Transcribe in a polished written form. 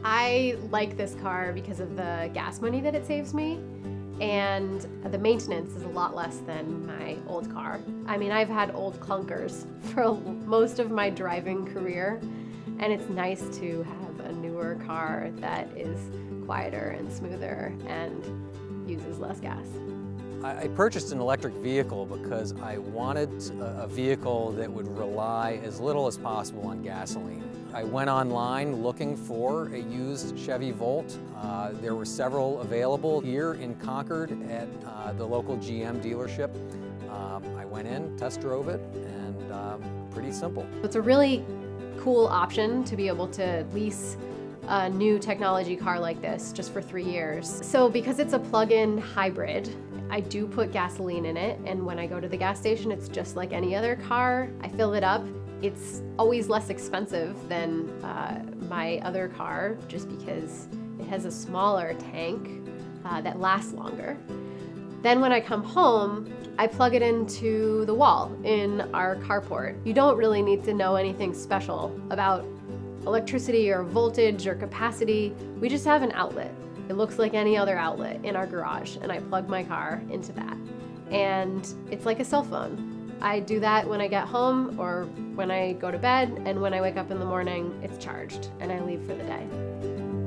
I like this car because of the gas money that it saves me, and the maintenance is a lot less than my old car. I mean, I've had old clunkers for most of my driving career, and it's nice to have a newer car that is quieter and smoother and uses less gas. I purchased an electric vehicle because I wanted a vehicle that would rely as little as possible on gasoline. I went online looking for a used Chevy Volt. There were several available here in Concord at the local GM dealership. I went in, test drove it, and pretty simple. It's a really cool option to be able to lease a new technology car like this just for 3 years. So because it's a plug-in hybrid, I do put gasoline in it, and when I go to the gas station, it's just like any other car. I fill it up. It's always less expensive than my other car just because it has a smaller tank that lasts longer. Then when I come home, I plug it into the wall in our carport. You don't really need to know anything special about electricity or voltage or capacity. We just have an outlet. It looks like any other outlet in our garage, and I plug my car into that. And it's like a cell phone. I do that when I get home or when I go to bed, and when I wake up in the morning, it's charged and I leave for the day.